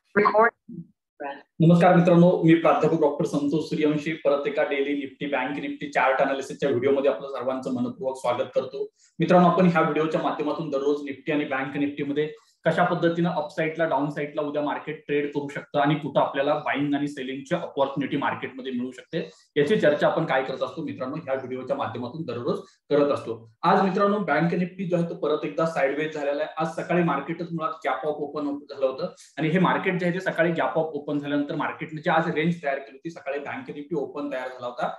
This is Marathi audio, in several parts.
नमस्कार मित्रांनो, मी प्राध्यापक डॉक्टर संतोष सूर्यवंशी परत एका daily Nifty bank Nifty chart अनालिसिसच्या व्हिडिओमध्ये आपलं सर्वांचं मनपूर्वक स्वागत करतो. मित्रांनो, आपण ह्या व्हिडिओच्या माध्यमातून दररोज निफ्टी आणि बँक निफ्टीमध्ये कशा पद्धतीनं अपसाईडला डाऊन साईडला उद्या मार्केट ट्रेड करू शकतं आणि कुठं आपल्याला बाईंग आणि सेलिंगची अपॉर्च्युनिटी मार्केटमध्ये मिळू शकते याची चर्चा आपण काय करत असतो मित्रांनो ह्या व्हिडिओच्या माध्यमातून दररोज करत असतो. आज मित्रांनो बँक निफ्टी जो आहे तो परत एकदा साइडवेज झालेला आहे. आज सकाळी मार्केटच मुळात गॅप ऑफ ओपन झालं होतं आणि हे मार्केट जे आहे ते सकाळी गॅप ऑफ ओपन झाल्यानंतर मार्केटने जी आज रेंज तयार केली होती, सकाळी बँक निफ्टी ओपन तयार झाला होता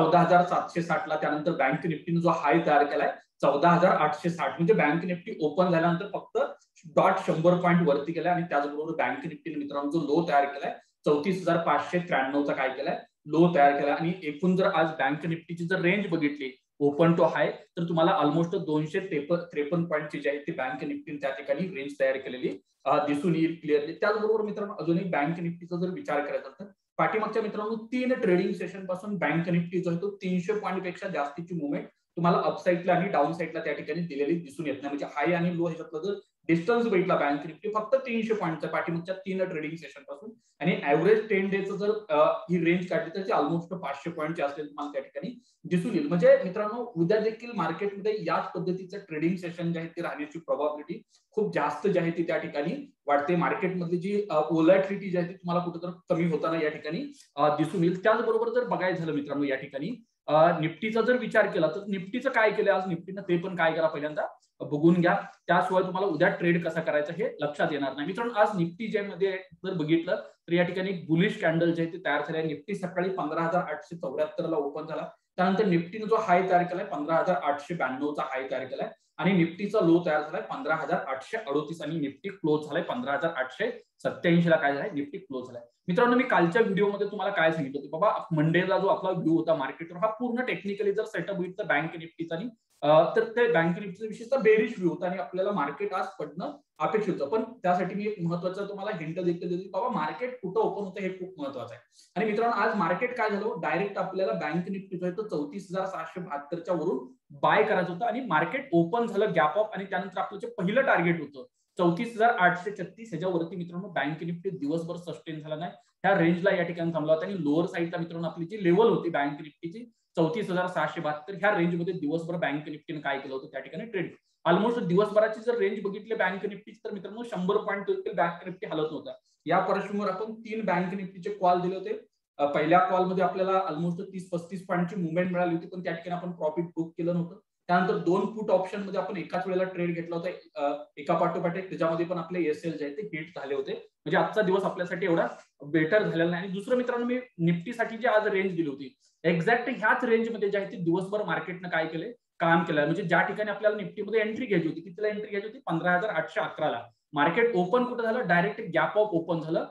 14,760 ला. त्यानंतर बँक निफ्टीने जो हाय तयार केलाय 14,860, म्हणजे बँक निफ्टी ओपन झाल्यानंतर फक्त डॉट 100 पॉईंट वरती गेलाय आणि त्याचबरोबर बँक निफ्टीने मित्रांनो जो लो तयार केलाय 34,593 चा काय केलाय लो तयार केला. आणि एकूण जर आज बँक निफ्टीची जर रेंज बघितली ओपन टू हाय तर तुम्हाला ऑलमोस्ट 253 पॉईंटची जी आहे ती बँक निफ्टीने त्या ठिकाणी रेंज तयार केलेली दिसून येईल क्लिअरली. त्याचबरोबर मित्रांनो अजूनही बँक निफ्टीचा जर विचार करायचा तर पाठीमागच्या मित्रांनो 3 ट्रेडिंग सेशन पासून बँक निफ्टी जो आहे तो 300 पॉईंट पेक्षा जास्तीची मुवमेंट तुम्हाला अपसाईडला आणि डाऊन साईडला त्या ठिकाणी दिलेली दिसून येत नाही. म्हणजे हाय आणि लो ह्याच्यातलं जर डिस्टन्स बघितला बँक निफ्टी फक्त 300 पॉईंटचा पाठीमागच्या 3 ट्रेडिंग सेशन पासून आणि ऍव्हरेज 10 डेचं जर ही रेंज काढली तर ती ऑलमोस्ट 500 पॉईंटची असेल तुम्हाला त्या ठिकाणी दिसून येईल. म्हणजे मित्रांनो उद्या देखील मार्केटमध्ये याच पद्धतीचं ट्रेडिंग सेशन जे आहे ते राहण्याची प्रोबॅबिलिटी खूप जास्त जी आहे ती त्या ठिकाणी वाटते. मार्केटमधली जी व्होलॅटिलिटी जी आहे ती तुम्हाला कुठेतरी कमी होताना या ठिकाणी दिसून येईल. त्याचबरोबर जर बघायचं झालं मित्रांनो या ठिकाणी निफ्टीचा जर विचार केला तर निफ्टीचं काय केलं आज निफ्टीनं ते पण काय करा पहिल्यांदा बघून घ्या. त्याशिवाय तुम्हाला उद्या ट्रेड कसा करायचा हे लक्षात येणार नाही. मित्रांनो आज निफ्टी जे मध्ये जर बघितलं तर या ठिकाणी बुलिश कॅन्डल जे आहे ते तयार झाले. निफ्टी सकाळी 15,874 ला ओपन झाला. त्यानंतर निफ्टीने जो हाय तयार केलाय 15,892 चा हाय तयार केलाय आणि निफ्टीचा लो तयार झालाय 15,838 आणि निफ्टी क्लोज झालाय 15,887 ला काय झालाय निफ्टी क्लोज झालाय. मित्रांनो मी कालच्या व्हिडिओमध्ये तुम्हाला काय सांगितलं होतं बाबा मंडेला जो आपला व्ह्यू होता मार्केटवर हा पूर्ण टेक्निकली जर सेटअप होईल तर बँक निफ्टीचा आणि तर ते बँक निफ्टीचा विशेषतः बेरिश व्ह्यू होता आणि आपल्याला मार्केट आज पडणं अपेक्षित होतं. पण त्यासाठी मी एक महत्वाचं तुम्हाला हिंट देखील दिली बाबा मार्केट कुठं ओपन होतं हे खूप महत्वाचं आहे. आणि मित्रांनो आज मार्केट काय झालं डायरेक्ट आपल्याला बँक निफ्टी जो आहे तो 34,672 वरून बाय करायचं होतं आणि मार्केट ओपन झालं गॅप ऑफ आणि त्यानंतर आपलं जे पहिलं टार्गेट होतं 34,836 ह्याच्यावरती मित्रांनो बँक निफ्टी दिवसभर सस्टेन झाला नाही. त्या रेंजला या ठिकाणी थांबला होता आणि लोअर साईडला मित्रांनो आपली जी लेवल होती बँक निफ्टीची 34,672 ह्या रेंजमध्ये दिवसभर बँक निफ्टीने काय केलं होतं त्या ठिकाणी ट्रेड. ऑलमोस्ट दिवसभराची जर रेंज बघितली बँक निफ्टीची तर मित्रांनो 100 पॉईंट देखील बँक निफ्टी हलत नव्हता. या पार्श्वभूमीवर आपण 3 बँक निफ्टीचे कॉल दिले होते. पहिल्या कॉलमध्ये आपल्याला ऑलमोस्ट 30-35 पॉईंटची मुवमेंट मिळाली होती पण त्या ठिकाणी आपण प्रॉफिट बुक केलं नव्हतं. त्यानंतर 2 पुट ऑप्शन मध्ये आपण एकाच वेळेला ट्रेड घेतला होता एका पाठोपाठ एक, त्याच्यामध्ये पण आपले एसएल जे आहे ते हिट झाले होते. म्हणजे आजचा दिवस आपल्यासाठी एवढा बेटर झालेला नाही. आणि दुसरं मित्रांनो मी निफ्टीसाठी जी आज रेंज दिली होती एक्झॅक्ट ह्याच रेंजमध्ये जे आहे ते दिवसभर मार्केटनं काय केलंय काम केलं. म्हणजे ज्या ठिकाणी आपल्याला निफ्टीमध्ये एंट्री घ्यायची होती कितीला एंट्री घ्यायची होती 15,811 ला. मार्केट ओपन कुठं झालं डायरेक्ट गॅप ऑफ ओपन झालं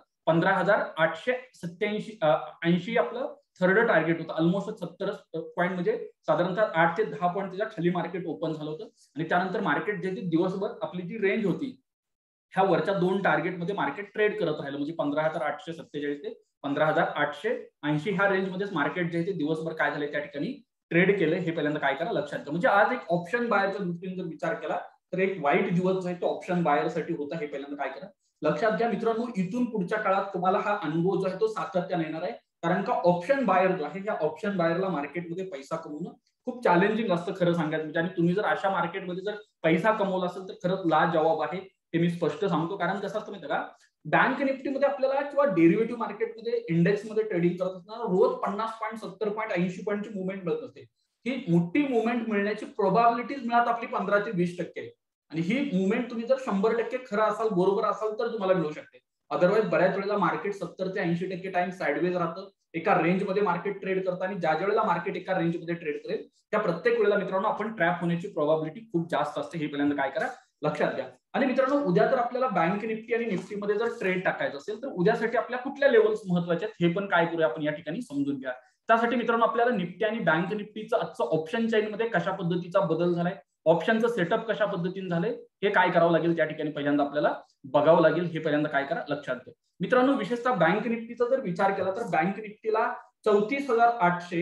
15,880 आपलं थर्ड टार्गेट होतं. ऑलमोस्ट 70 पॉईंट म्हणजे साधारणतः 8 ते 10 पॉईंट त्याच्या खाली मार्केट ओपन झालं होतं. आणि त्यानंतर मार्केट जे दिवसभर आपली जी रेंज होती ह्या वरच्या 2 टार्गेटमध्ये मार्केट ट्रेड करत राहिलं. म्हणजे 15,847 ते 15,880 ह्या रेंजमध्येच मार्केट जे आहे ते दिवसभर काय झालंय त्या ठिकाणी ट्रेड केलं. हे पहिल्यांदा काय करा लक्षात घ्या. म्हणजे आज एक ऑप्शन बायरच्या दृष्टीने जर विचार केला तर एक वाईट दिवस जो आहे तो ऑप्शन बायरसाठी होता. हे पहिल्यांदा काय करा लक्षात घ्या. मित्रांनो इथून पुढच्या काळात तुम्हाला हा अनुभव जो आहे तो सातत्याने येणार आहे. कारण का ऑप्शन बायर जो आहे या ऑप्शन बायरला मार्केटमध्ये पैसा कमवणं खूप चॅलेंजिंग असतं खरं सांगायचं म्हणजे. आणि तुम्ही जर अशा मार्केटमध्ये जर पैसा कमवला असेल तर खरंच लाजवाब आहे हे मी स्पष्ट सांगतो. कारण कसं असतं माहिती का बँक निफ्टीमध्ये आपल्याला किंवा डेरिव्हेटिव्ह मार्केटमध्ये इंडेक्समध्ये ट्रेडिंग करत असताना रोज 50 पॉईंट 70 पॉईंट 80 पॉईंटची मुवमेंट मिळत असते. ही मोठी मुवमेंट मिळण्याची प्रोबॅबिलिटीज मिळत आपली 15 ते 20% आहे. आणि ही मुवमेंट तुम्ही जर 100% खरं असाल बरोबर असाल तर तुम्हाला मिळू शकते. अदरवाईज बऱ्याच वेळेला मार्केट 70 ते 80% टाइम साइडवेज राहतं. एका रेंजमध्ये मार्केट ट्रेड करतं आणि ज्या वेळेला मार्केट एका रेंजमध्ये ट्रेड करेल त्या प्रत्येक वेळेला मित्रांनो आपण ट्रॅप होण्याची प्रोबॅबिलिटी खूप जास्त असते. हे पहिल्यांदा काय करा लक्षात घ्या. आणि मित्रांनो उद्या जर आपल्याला बँक निफ्टी आणि निफ्टीमध्ये जर ट्रेड टाकायचं असेल तर उद्यासाठी आपल्या कुठल्या लेवल्स महत्वाचे आहेत हे पण काय करूया आपण या ठिकाणी समजून घ्या. त्यासाठी मित्रांनो आपल्याला निफ्टी आणि बँक निफ्टीचं आजचं ऑप्शन चेन मध्ये कशा पद्धतीचा बदल झालाय ऑप्शनचं सेटअप कशा पद्धतीने झालंय हे काय करावं लागेल त्या ठिकाणी पहिल्यांदा आपल्याला बघावं लागेल. हे पहिल्यांदा काय करा लक्षात घ्या. मित्रांनो विशेषतः बँक निफ्टीचा जर विचार केला तर बँक निफ्टीला 34,800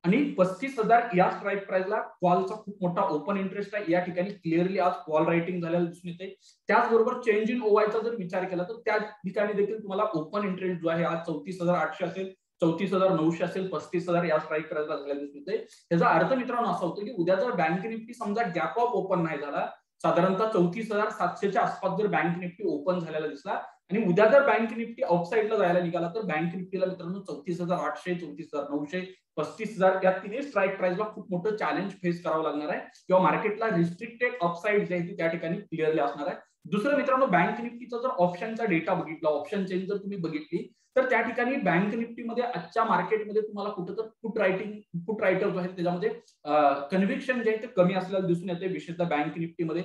आणि 35,000 या स्ट्राईक प्राइसला कॉलचा खूप मोठा ओपन इंटरेस्ट आहे. या ठिकाणी क्लिअरली आज कॉल रायटिंग झालेला दिसून येते. त्याचबरोबर चेंज इन ओवायचा जर विचार केला तर त्या ठिकाणी देखील तुम्हाला ओपन इंटरेस्ट जो आहे आज 34,800 असेल, 34,900 असेल, 35,000 या स्ट्राईक प्राइसला झालेला दिसून येते. त्याचा अर्थ मित्रांनो असा होतो की उद्या जर बँक निफ्टी समजा गॅप अप ओपन नाही झाला, साधारणतः 34,700च्या आसपास जर बँक निफ्टी ओपन झालेला दिसला आणि उद्या जर बँक निफ्टी आउटसाइडला जायला निघाला तर बँक निफ्टीला मित्रांनो 34,800, 34,900, 35,000 या तिन्ही स्ट्राईक प्राइसला खूप मोठं चॅलेंज फेस करावं लागणार आहे किंवा मार्केटला रिस्ट्रिक्टेड अपसाइड जे आहे ती त्या ठिकाणी क्लिअरली असणार आहे. दुसरं मित्रांनो, बँक निफ्टीचा जर ऑप्शनचा डेटा बघितला, ऑप्शन चेन जर तुम्ही बघितली तर त्या ठिकाणी बँक निफ्टीमध्ये आजच्या मार्केटमध्ये तुम्हाला कुठं तर पुट रायटर जो आहे त्याच्यामध्ये कन्व्हिक्शन जे आहे ते कमी असलेलं दिसून येते. विशेषतः बँक निफ्टीमध्ये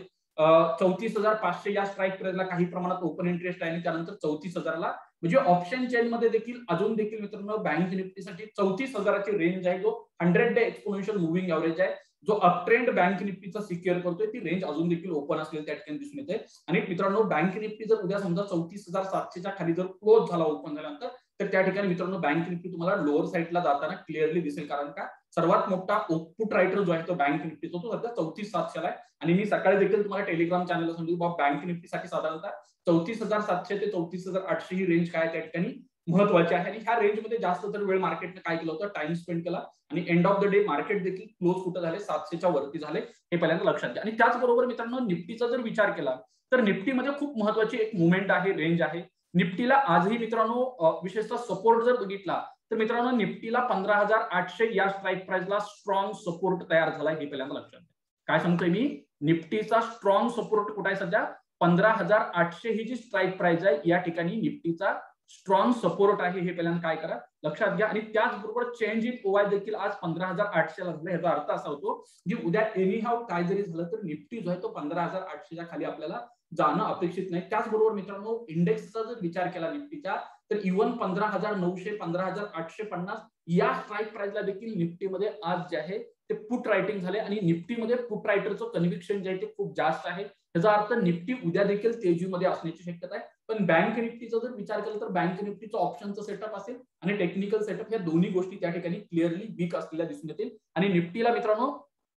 34,500 या स्ट्राईक प्राइसला काही प्रमाणात ओपन इंटरेस्ट आहे आणि त्यानंतर 34,000ला म्हणजे ऑप्शन चेन मध्ये देखील अजून देखील मित्रांनो बँक निफ्टीसाठी 34,000ची रेंज आहे, जो 100 डे एक्सपोनेन्शियल मुव्हिंग एव्हरेज आहे, जो अपट्रेंड बँक निफ्टीचा सिक्युअर करतोय. ती रेंज अजून देखील ओपन असलेली त्या ठिकाणी दिसून येते. आणि मित्रांनो, बँक निफ्टी जर उद्या समजा 34,700च्या खाली जर क्लोज झाला ओपन झाल्यानंतर तर त्या ठिकाणी मित्रांनो बँक निफ्टी तुम्हाला लोअर साईडला जाताना क्लिअरली दिसेल. कारण का सर्वात मोठा पुट रायटर जो आहे तो बँक निफ्टीचा, तो सध्या 34,700 आहे. आणि मी सकाळी देखील तुम्हाला टेलिग्राम चॅनलला सांगितलं बँक निफ्टीसाठी साधारणतः 34,700 ते 34,800 ही रेंज काय त्या ठिकाणी महत्वाची आहे. आणि ह्या रेंजमध्ये जास्त तर वेळ मार्केटने काय केलं होतं, टाइम स्पेंड केला आणि end of the day market देखील क्लोज कुठं झाले, 700च्या वरती झाले, हे पहिल्यांदा लक्षात घ्या. आणि त्याचबरोबर मित्रांनो, निफ्टीचा जर विचार केला तर निफ्टीमध्ये खूप महत्वाची एक मुवमेंट आहे, रेंज आहे. निफ्टीला आजही मित्रांनो विशेषतः सपोर्ट जर बघितला तर मित्रांनो निफ्टीला 15,800 या स्ट्राईक प्राइसला स्ट्रॉंग सपोर्ट तयार झालाय, हे पहिल्यांदा लक्षात घ्या. काय सांगतोय मी, निफ्टीचा स्ट्रॉंग सपोर्ट कुठे आहे सध्या, 15,800 ही जी स्ट्राईक प्राइस आहे या ठिकाणी निफ्टीचा स्ट्रॉंग सपोर्ट आहे, हे पहिल्यांदा काय करा लक्षात घ्या. आणि त्याचबरोबर चेंज इन ओवाय देखील आज 15,800 ला झाला. याचा अर्थ असा होतो की उद्या एनी हाऊ काय जरी झालं तर निफ्टी जो आहे तो 15,800च्या खाली आपल्याला जाणं अपेक्षित नाही. त्याचबरोबर मित्रांनो, इंडेक्सचा जर विचार केला निफ्टीच्या तर इव्हन 15,900, 15,850 या स्ट्राईक प्राइसला देखील निफ्टीमध्ये आज जे आहे ते पुट रायटिंग झाले आणि निफ्टीमध्ये पुट रायटरचं कन्व्हिक्शन जे आहे ते खूप जास्त आहे. त्याचा अर्थ निफ्टी उद्या देखील तेजीमध्ये असण्याची शक्यता आहे. पण बँक निफ्टीचा जर विचार केला तर बँक निफ्टीचं ऑप्शनचं सेटअप असेल आणि टेक्निकल सेटअप, या दोन्ही गोष्टी त्या ठिकाणी क्लिअरली वीक असलेल्या दिसून येतील. आणि निफ्टीला मित्रांनो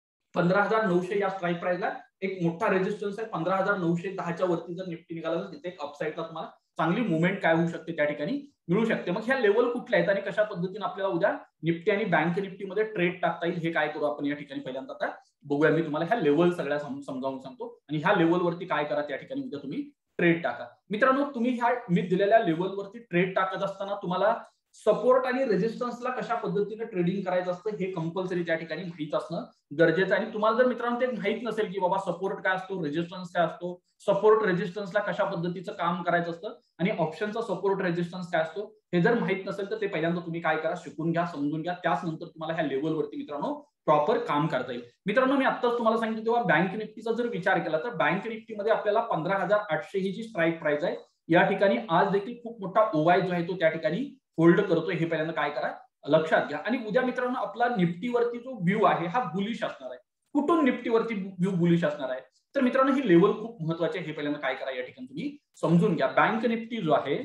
15,900 या स्ट्राईक प्राइसला एक मोठा रेजिस्टन्स आहे. 15,910च्या वरती जर निफ्टी निघाला तर तिथे एक अपसाईडला तुम्हाला चांगली मुवमेंट काय होऊ शकते त्या ठिकाणी मिळू शकते. मग ह्या लेवल कुठल्या आहेत आणि कशा पद्धतीने आपल्याला उद्या निफ्टी आणि बँक निफ्टीमध्ये ट्रेड टाकता येईल, हे काय करू आपण या ठिकाणी पहिल्यांदा आता बघूया. मी तुम्हाला ह्या लेवल सगळ्या समजावून सांगतो आणि ह्या लेवलवरती काय करा त्या ठिकाणी उद्या तुम्ही ट्रेड टाका. मित्रांनो, तुम्ही ह्या मी दिलेल्या लेवलवरती ट्रेड टाकत असताना तुम्हाला सपोर्ट आणि रेजिस्टन्सला कशा पद्धतीने ट्रेडिंग करायचं असतं हे कंपल्सरी त्या ठिकाणी माहित असणं गरजेचं आहे. आणि तुम्हाला जर मित्रांनो ते माहित नसेल की बाबा सपोर्ट काय असतो, रेजिस्टन्स काय असतो, सपोर्ट रेजिस्टन्सला कशा पद्धतीचं काम करायचं असतं आणि ऑप्शनचा सपोर्ट रेजिस्टन्स काय असतो हे जर माहित नसेल तर ते पहिल्यांदा तुम्ही काय करा, शिकून घ्या, समजून घ्या. त्याच नंतर तुम्हाला ह्या लेवलवरती मित्रांनो प्रॉपर काम करता येईल. मित्रांनो, मी आत्ताच तुम्हाला सांगितलं तेव्हा बँक निफ्टीचा जर विचार केला तर बँक निफ्टीमध्ये आपल्याला 15,800 ही जी स्ट्राईक प्राइस आहे या ठिकाणी आज देखील खूप मोठा ओवाय जो आहे तो त्या ठिकाणी होल्ड करतोय, हे पहिल्यांदा काय करा लक्षात घ्या. आणि उद्या मित्रांनो आपला निफ्टीवरती जो व्ह्यू आहे हा बुलिश असणार आहे. कुठून निफ्टीवरती व्ह्यू बुलिश असणार आहे तर मित्रांनो ही लेवल खूप महत्वाची आहे, हे पहिल्यांदा काय करा या ठिकाणी तुम्ही समजून घ्या. बँक निफ्टी जो आहे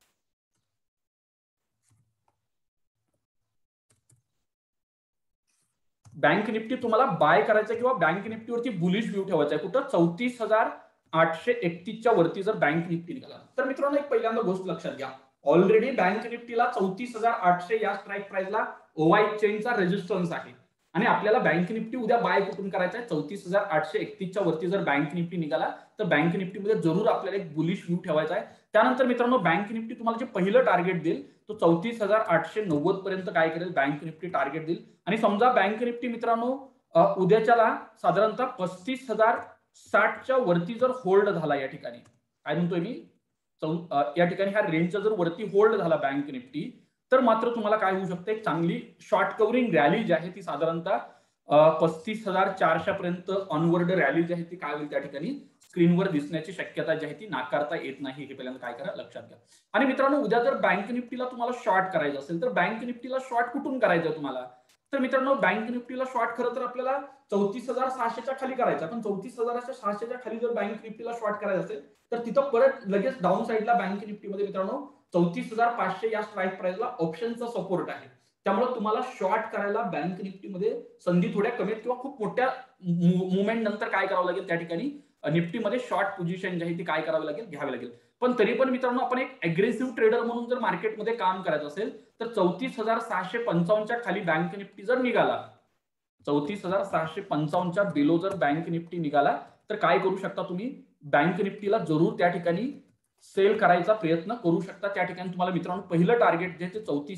बँक निफ्टी तुम्हाला बाय करायचं किंवा बँक निफ्टीवरती बुलिश व्ह्यू ठेवायचा आहे कुठं 34,831च्या वरती जर बँक निफ्टी निघाला तर मित्रांनो एक पहिल्यांदा गोष्ट लक्षात घ्या. ऑलरेडी बँक निफ्टीला 34,800 या स्ट्राईक प्राइसला ओवाय चेनचा रेजिस्टन्स आहे आणि आपल्याला बँक निफ्टी उद्या बाय कुठून करायचा आहे 34,831च्या वरती जर बँक निफ्टी निघाला तर बँक निफ्टीमध्ये जरूर आपल्याला एक बुलिश व्ह्यू ठेवायचा आहे. त्यानंतर मित्रांनो बँक निफ्टी तुम्हाला जे पहिलं टार्गेट देईल तो 34,890 पर्यंत काय करेल बँक निफ्टी टार्गेट देईल. आणि समजा बँक निफ्टी मित्रांनो उद्याच्याला साधारणतः 35,060च्या वरती जर होल्ड झाला, या ठिकाणी काय म्हणतोय मी या ठिकाणी ह्या रेंजचा जर वरती होल्ड झाला बँक निफ्टी तर मात्र तुम्हाला काय होऊ शकते, एक चांगली शॉर्ट कव्हरिंग रॅली जी आहे ती साधारणतः 35,400 पर्यंत ऑनवर्ड रॅली जी आहे ती काय होईल त्या ठिकाणी स्क्रीनवर दिसण्याची शक्यता जी आहे ती नाकारता येत नाही, हे पहिल्यांदा काय करा लक्षात घ्या. आणि मित्रांनो उद्या जर बँक निफ्टीला तुम्हाला शॉर्ट करायचं असेल तर बँक निफ्टीला शॉर्ट कुठून करायचं तुम्हाला तर मित्रांनो बँक निफ्टीला शॉर्ट खरं तर आपल्याला 34,600च्या खाली करायचा. पण 34,600च्या खाली जर बँक निफ्टीला शॉर्ट करायचं असेल तर तिथं परत लगेच डाऊन साईडला बँक निफ्टीमध्ये मित्रांनो 34,500 या स्ट्राईक प्राइसला ऑप्शनचा सपोर्ट आहे. त्यामुळे तुम्हाला शॉर्ट करायला बँक निफ्टीमध्ये संधी थोड्या कमी आहेत किंवा खूप मोठ्या मुवमेंट नंतर काय करावं लागेल त्या ठिकाणी निफ्टीमध्ये शॉर्ट पोझिशन जी आहे ती काय करावी लागेल, घ्यावी लागेल. पण तरी पण मित्रांनो आपण एक अग्रेसिव्ह ट्रेडर म्हणून जर मार्केटमध्ये काम करायचं असेल तर 34,655च्या खाली बँक निफ्टी जर निघाला, 34,655च्या बिलो जर बँक निफ्टी निघाला तर काय करू शकता तुम्ही, बँक निफ्टीला जरूर त्या ठिकाणी सेल करायचा प्रयत्न करू शकता. त्या ठिकाणी तुम्हाला मित्रांनो पहिलं टार्गेट जे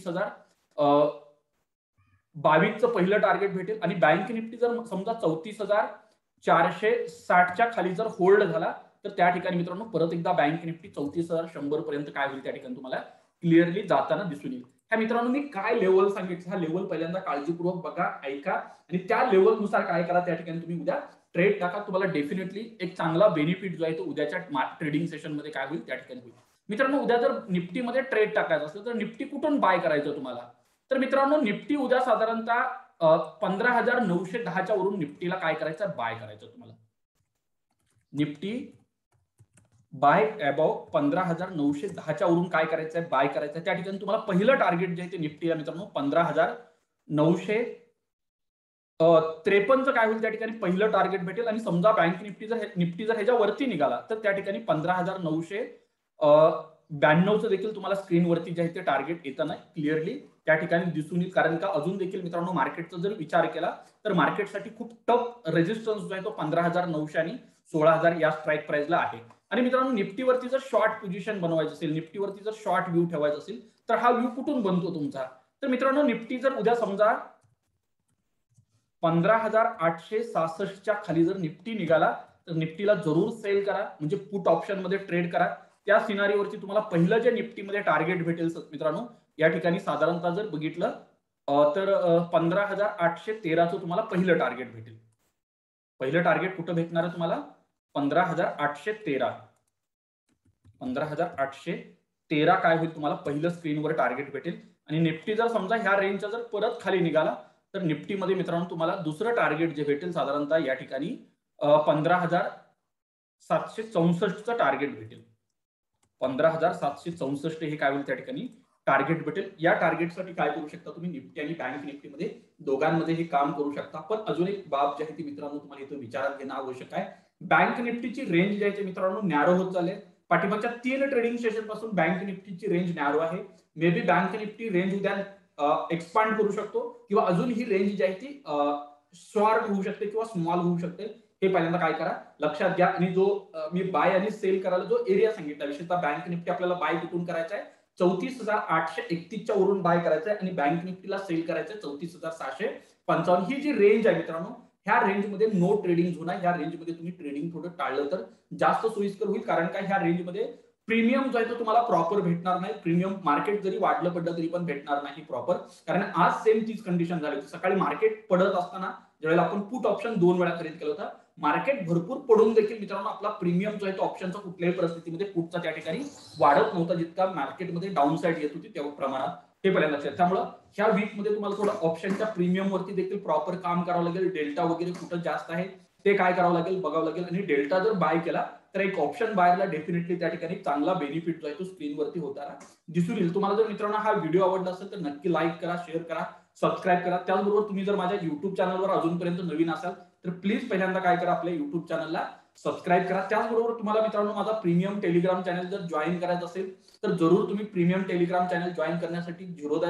34,022चं पहिलं टार्गेट भेटेल आणि बँक निफ्टी जर समजा 34,460च्या खाली जर होल्ड झाला तर त्या ठिकाणी मित्रांनो परत एकदा बँक निफ्टी 34,100 पर्यंत काय होईल त्या ठिकाणी तुम्हाला क्लिअरली जाताना दिसून येईल. ह्या मित्रांनो मी काय लेवल सांगितलं, हा लेवल पहिल्यांदा काळजीपूर्वक बघा, ऐका आणि त्या लेवलनुसार काय करा त्या ठिकाणी तुम्ही उद्या ट्रेड टाका. तुम्हाला डेफिनेटली एक चांगला बेनिफिट जो आहे तो उद्याच्या ट्रेडिंग सेशन मध्ये काय होईल त्या ठिकाणी होईल. मित्रांनो उद्या जर निफ्टीमध्ये ट्रेड टाकायचं असेल तर निफ्टी कुठून बाय करायचं तुम्हाला, तर मित्रांनो निफ्टी उद्या साधारणतः 15,910च्या वरून निफ्टीला काय करायचं, बाय करायचं तुम्हाला. निफ्टी बाय अबाव 15,910च्या वरून काय करायचंय, बाय करायचंय. त्या ठिकाणी तुम्हाला पहिलं टार्गेट जे आहे ते निफ्टीला मित्रांनो 15,953चं काय होईल त्या ठिकाणी पहिलं टार्गेट भेटेल आणि समजा बँक निफ्टी जर ह्याच्यावरती निघाला तर त्या ठिकाणी 15,992चं देखील तुम्हाला स्क्रीनवरती जे आहे ते टार्गेट येताना क्लिअरली त्या ठिकाणी दिसून येईल. कारण का अजून देखील मित्रांनो मार्केटचा जर विचार केला तर मार्केटसाठी खूप टफ रेजिस्टन्स जो आहे तो 15,900 आणि 16,000 या स्ट्राईक प्राइसला आहे. आणि मित्रांनो निफ्टीवरती जर शॉर्ट पोझिशन बनवायचं असेल, निफ्टीवरती जर शॉर्ट व्ह्यू ठेवायचा असेल तर हा व्ह्यू कुठून बनतो तुमचा, तर मित्रांनो निफ्टी जर उद्या समजा 15,866च्या खाली जर निफ्टी निघाला तर निफ्टीला जरूर सेल करा, म्हणजे पुट ऑप्शन मध्ये ट्रेड करा. त्या सिनारीवरती तुम्हाला पहिलं जे निफ्टीमध्ये टार्गेट भेटेल मित्रांनो या ठिकाणी साधारणतः जर बघितलं तर 15,813चं तुम्हाला पहिलं टार्गेट भेटेल. पहिलं टार्गेट कुठं भेटणार आहे तुम्हाला, 15,813. 15,813 काय होईल तुम्हाला पहिलं स्क्रीनवर टार्गेट भेटेल. आणि निफ्टी जर समजा ह्या रेंजच्या जर परत खाली निघाला तर निफ्टीमध्ये मित्रांनो तुम्हाला दुसरं टार्गेट जे भेटेल साधारणतः या ठिकाणी 15,764चं टार्गेट भेटेल. 15,764 हे काय होईल त्या ठिकाणी टार्गेट भेटेल. या टार्गेटसाठी काय करू शकता तुम्ही, निफ्टी आणि बँक निफ्टीमध्ये दोघांमध्ये हे काम करू शकता. पण अजून एक बाब जी आहे ती मित्रांनो तुम्हाला इथं विचारात घेणं आवश्यक आहे. बँक निफ्टीची रेंज जी आहे मित्रांनो नॅरो होत चालले. पाठीमागच्या 3 ट्रेडिंग सेशन पासून बँक निफ्टीची रेंज नॅरो आहे. May be bank Nifty range उद्या एक्सपांड करू शकतो किंवा अजून ही रेंज जी आहे ती शॉर्ट होऊ शकते किंवा स्मॉल होऊ शकते. हे पहिल्यांदा काय करा लक्षात घ्या. आणि जो मी बाय आणि सेल करायला जो एरिया सांगितला, विशेषतः बँक निफ्टी आपल्याला बाय कुठून करायचा आहे, 34,831च्या वरून बाय करायचं आहे आणि बँक निफ्टीला सेल करायचं 34,655. ही जी रेंज आहे मित्रांनो ह्या रेंजमध्ये नो ट्रेडिंग झोन आहे. ह्या रेंजमध्ये तुम्ही ट्रेडिंग थोडं टाळलं तर जास्त सोयीस्कर होईल. कारण काय ह्या रेंजमध्ये प्रीमियम जो आहे तो तुम्हाला प्रॉपर भेटणार नाही. प्रीमियम मार्केट जरी वाढलं पडलं तरी पण भेटणार नाही प्रॉपर. कारण आज सेम तीच कंडिशन झाली होती. सकाळी मार्केट पडत असताना ज्यावेळेला आपण पुट ऑप्शन 2 वेळा खरेदी केलं होतं, मार्केट भरपूर पडून देखील मित्रांनो आपला प्रीमियम जो आहे तो ऑप्शनचा कुठल्याही परिस्थितीमध्ये पुटचा त्या ठिकाणी वाढत नव्हता, जितका मार्केटमध्ये डाऊन साईड येत होती तेवढ्या प्रमाणात. हे पहिल्यांदा लक्षात. त्यामुळे ह्या वीकमध्ये तुम्हाला थोडं ऑप्शनच्या प्रीमियम वरती देखील प्रॉपर काम करावं लागेल. डेल्टा वगैरे कुठं जास्त आहे ते काय करावं लागेल बघावं लागेल. आणि डेल्टा जर बाय केला तर एक ऑप्शन बायरला डेफिनेटली त्या ठिकाणी चांगला बेनिफिट जो आहे तो स्क्रीनवरती होताना दिसून येईल. तुम्हाला जर मित्रांनो हा व्हिडिओ आवडला असेल तर नक्की लाईक करा, शेअर करा, सबस्क्राईब करा. त्याचबरोबर तुम्ही जर माझ्या युट्यूब चॅनलवर अजूनपर्यंत नवीन असाल तर प्लीज पहिल्यांदा काय करा आपल्या युट्यूब चॅनलला सबस्क्राईब करा. त्याचबरोबर तुम्हाला मित्रांनो माझा प्रीमियम टेलिग्राम चॅनल जर जॉईन करायचं असेल तर जरूर तुम्ही प्रीमियम टेलिग्राम चॅनल जॉईन करण्यासाठी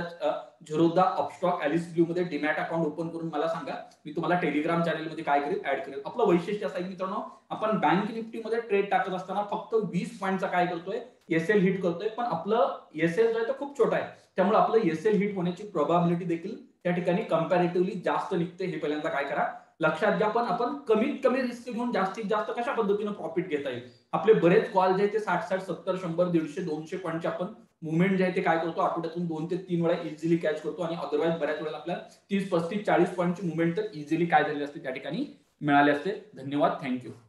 झिरोदा अपस्टॉक ॲलिस ब्लू मध्ये डीमॅट अकाउंट ओपन करून मला सांगा. मी तुम्हाला टेलिग्राम चॅनल मध्ये काय करेल ऍड करेल. आपलं वैशिष्ट्य असं आहे मित्रांनो, आपण बँक निफ्टीमध्ये ट्रेड टाकत असताना फक्त 20 पॉईंटचा काय करतोय एसएल हिट करतोय. पण आपलं एसएल जो आहे तो खूप छोटा आहे. त्यामुळे आपलं एसएल हिट होण्याची प्रोबॅबिलिटी देखील त्या ठिकाणी कंपॅरेटिव्हली जास्त निघते. हे पहिल्यांदा काय करा लक्षात घ्या. पण आपण कमीत कमी रिस्क घेऊन जास्तीत जास्त कशा पद्धतीने प्रॉफिट घेता येईल. आपले बरेच कॉल जे ते 60, 70, 100, 150, 200 पॉईंटचे आपण मुवमेंट जे आहे ते काय करतो आठवड्यातून 2 ते 3 वेळा इझिली कॅच करतो. आणि अदरवाईज बऱ्याच वेळेला आपल्याला 30, 35, 40 पॉईंटची मुवमेंट तर इझिली काय झाली असते त्या ठिकाणी मिळाले असते. धन्यवाद, थँक्यू.